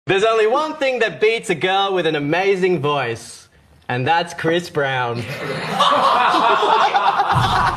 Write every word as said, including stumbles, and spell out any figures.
There's only one thing that beats a girl with an amazing voice, and that's Chris Brown.